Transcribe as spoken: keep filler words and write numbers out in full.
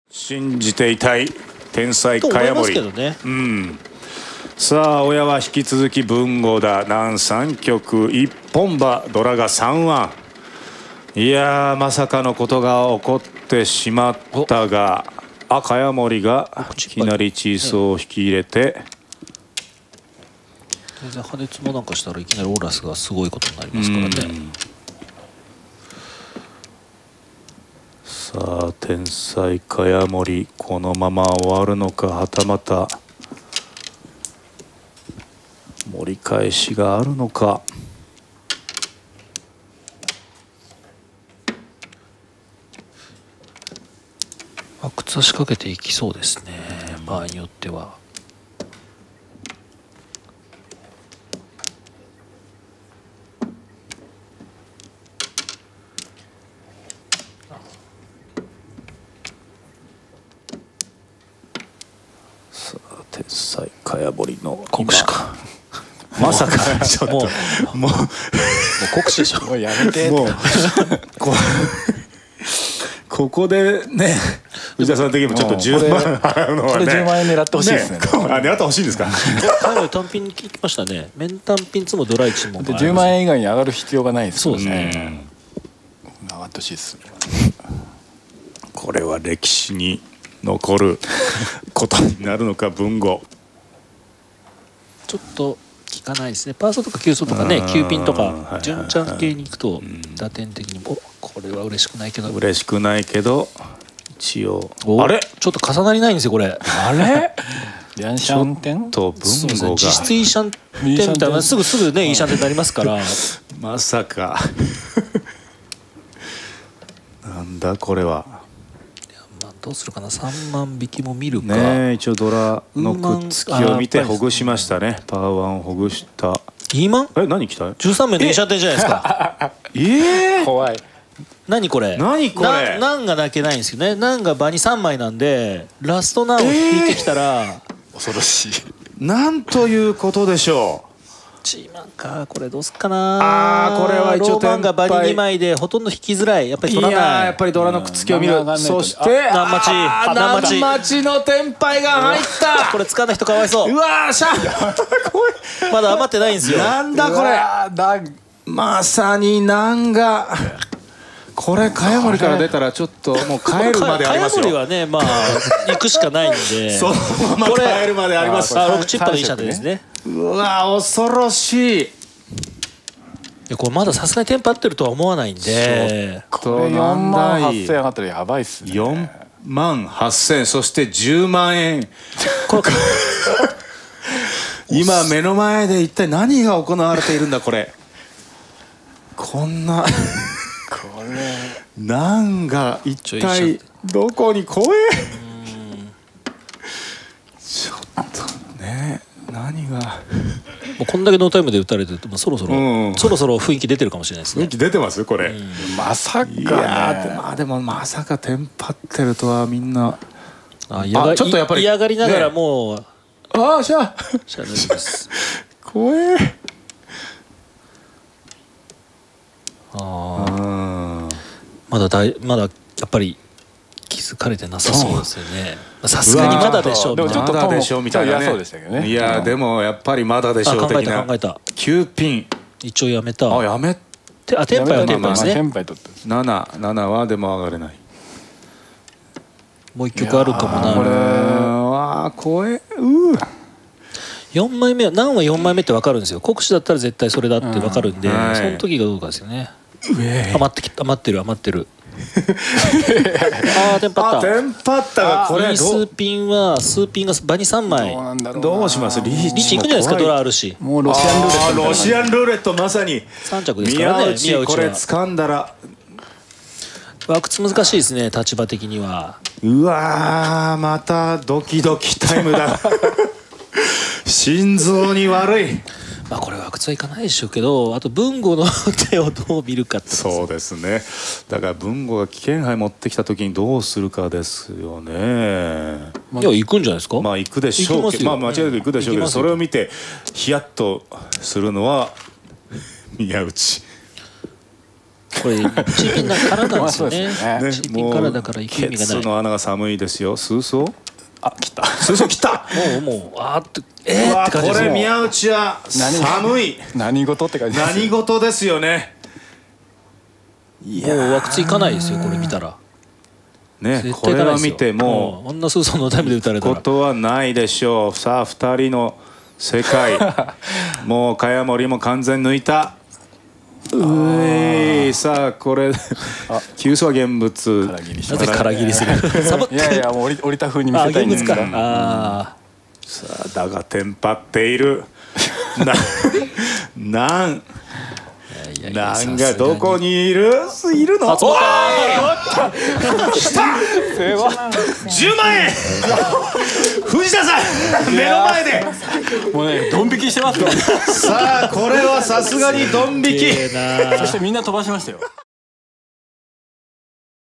信じていたい天才茅森、 ね、 うん、さあ親は引き続き文豪だ南三曲一本馬ドラが三腕。いやーまさかのことが起こってしまったが、あ茅森がいきなりチーソーを引き入れて、 全然破熱もなんかしたらいきなりオーラスがすごいことになりますからね。 さあ天才茅森このまま終わるのか、はたまた盛り返しがあるのか。 阿久津は仕掛けていきそうですね、場合によっては。 天才茅森の国士かまさかちょっともうもう国士でしょ。 もうやめてもうこここでね藤田さん的にもちょっとじゅうまん払うのはね、 これじゅうまんえん狙ってほしいですね。 あ狙ってほしいんですか。 かなり単品に聞きましたね。面単品つもドライチもじゅうまんえん以外に上がる必要がないですそうですね。上がってほしいです。 これは歴史に残ることになるのか文豪。 ちょっと効かないですね。パーソとかキューソとかね、キューピンとか純ちゃん系に行くと打点的にもこれは嬉しくないけど嬉しくないけど一応あれちょっと重なりないんですよこれ。 あれヤンシャンテンと文豪が実質イーシャンテンみたいなすぐすぐねイーシャンテンになりますからまさかなんだこれは。 どうするかな。さんまん引きも見るかね。一応ドラのくっつきを見てほぐしましたね。パーワンをほぐした。 イーマンえ何来たじゅうさんめいのイーシャンテンじゃないですか。 ええ怖い。 何これ何これ。 ナンがだけないんですよね。ナンが場にさんまいなんでラストナンを引いてきたら恐ろしい。 なんということでしょう。 チーマンかこれどうすっかな。 あーこれは一応ローマンが場ににまいでほとんど引きづらい。やっぱり取らない。 いややっぱりドラのくっつきを見る。そして南町南町南町のテンパイが入ったこれ使わない人かわいそう。 うわーしゃまだ余ってないんですよ。 なんだこれ。 だまさになんがこれ茅森から出たらちょっともう帰るまでありますよ。 茅森はねまあ行くしかないんでそのまま帰るまであります。 あろくチッパーでいいシャンテンですね。 うわ恐ろしい。 いやこれまださすがにテンパってるとは思わないんで。 これよんまんはっせん上がったらやばいっすね。 よんまんはっせんそしてじゅうまんえん今目の前で一体何が行われているんだこれ。こんなこれなんが一体どこに怖え。ちょっとね何がもうこんだけノータイムで打たれてると、まあ、そろそろ、 うん、 そろそろ雰囲気出てるかもしれないですね。 雰囲気出てますこれ。 まさかね。 いやーまあでもまさかテンパってるとはみんな。 あ嫌がちょっとやっぱり嫌がりながらもう、ね、 ああしゃしゃあないです怖え。 ああまだだいまだやっぱり気づかれてなさそうですよね。さすがにまだでしょうみたいな。 まだでしょうみたいなね。いやでもやっぱりまだでしょう的な。 考えた考えた。 きゅうピン一応やめた。 あやめてあテンパイはテンパイですね。 テンパイ取ったななななはでも上がれない。 もう一曲あるかもな。 これは怖え。うーよんまいめは何はよんまいめって分かるんですよ。国士だったら絶対それだって分かるんで、 はいその時がどうかですよね。 上余ってき余ってる余ってるああテンパった。 テンパったがこれリースピンは数ピンが場にさんまい。 どうします。リーチリーチいくんじゃないですか。ドラあるし。 もうロシアンルーレット。 ロシアンルーレットまさにさん着ですからね。 宮内これ掴んだらワクツ難しいですね立場的には。 うわまたドキドキタイムだ心臓に悪い。 まあこれは阿久津はいかないでしょうけど、あと文豪の手をどう見るかって。 そうですね。だから文豪が危険杯持ってきた時にどうするかですよね。 いや行くんじゃないですか。 まあ行くでしょうけど、まあ間違いなく行くでしょうけど、それを見てヒヤッとするのは宮内。 これチーピンからなんですよね。 まあそうですねチーピンからだから行く意味がない。 ケツの穴が寒いですよ。数層あ、切った。 数層切ったもうもうあーってえーって感じこですよ。 れ宮内は寒い何事って感じです。 何事ですよね。 もうワクチンいかないですよこれ見たら。 ね、 絶これは対いかないですよ見てもうんこんな数層のタイムで打たれたら。 ことはないでしょう。さあふたりの世界もう茅森も完全抜いた。うえいさあこれ急須は現物空切りしなぜ空切りする。サボって。 いやいや、もう降り降りた風に見あせたいんですけど。 現物か。あさあだがテンパっているななんあ。いやいやなんがどこにいるいるの。 松本おい来たじゅうまんえん藤田さん目の前でもうね、ドン引きしてますよ。 さあこれはさすがにドン引き。 ええなそしてみんな飛ばしましたよ。